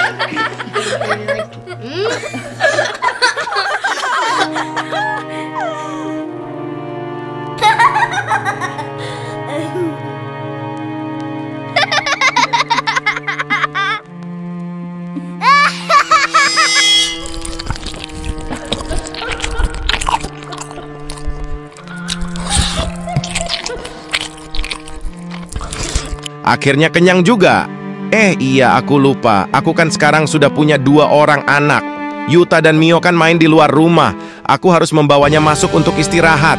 Akhirnya kenyang juga. Iya, aku lupa. Aku kan sekarang sudah punya 2 orang anak. Yuta dan Mio kan main di luar rumah. Aku harus membawanya masuk untuk istirahat.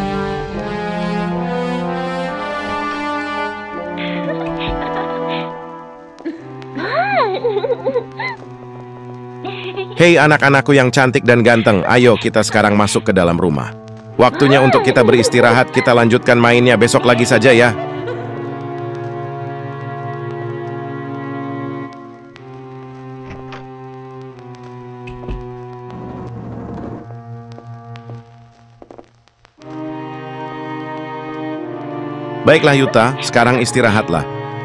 Hei anak-anakku yang cantik dan ganteng, ayo kita sekarang masuk ke dalam rumah. Waktunya untuk kita beristirahat, kita lanjutkan mainnya besok lagi saja ya. Baiklah Yuta, sekarang istirahatlah.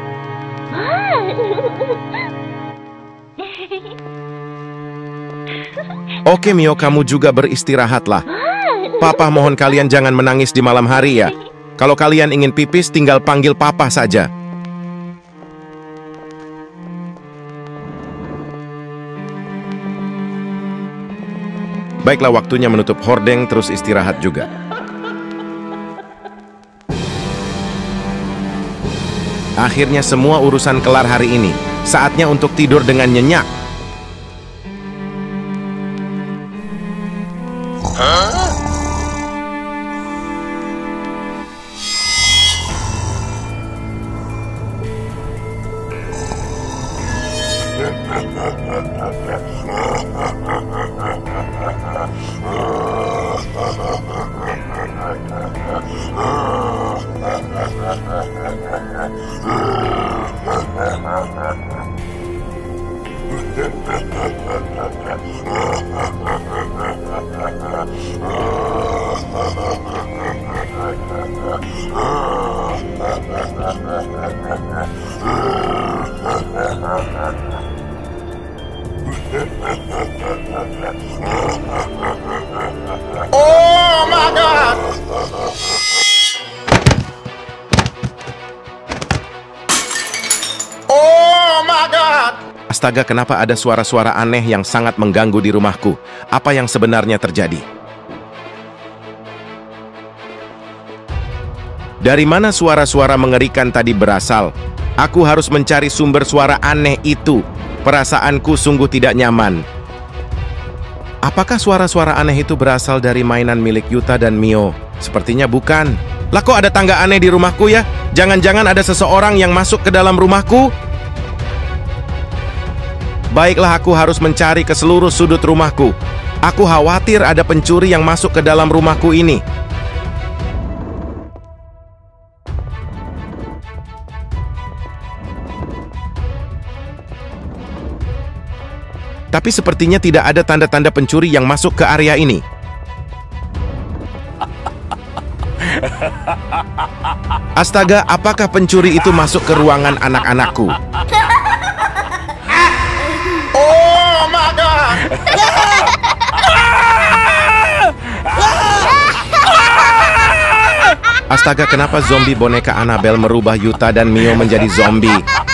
Oke Mio, kamu juga beristirahatlah. Papa mohon kalian jangan menangis di malam hari ya. Kalau kalian ingin pipis, tinggal panggil Papa saja. Baiklah, waktunya menutup hordeng terus istirahat juga. Akhirnya semua urusan kelar hari ini. Saatnya untuk tidur dengan nyenyak. Oh my God! Oh my God! Astaga, kenapa ada suara-suara aneh yang sangat mengganggu di rumahku? Apa yang sebenarnya terjadi? Dari mana suara-suara mengerikan tadi berasal? Aku harus mencari sumber suara aneh itu. Perasaanku sungguh tidak nyaman. Apakah suara-suara aneh itu berasal dari mainan milik Yuta dan Mio? Sepertinya bukan. Lah kok ada tangga aneh di rumahku ya? Jangan-jangan ada seseorang yang masuk ke dalam rumahku? Baiklah, aku harus mencari ke seluruh sudut rumahku. Aku khawatir ada pencuri yang masuk ke dalam rumahku ini. Tapi sepertinya tidak ada tanda-tanda pencuri yang masuk ke area ini. Astaga, apakah pencuri itu masuk ke ruangan anak-anakku? Oh my God! Astaga, kenapa zombie boneka Annabelle merubah Yuta dan Mio menjadi zombie?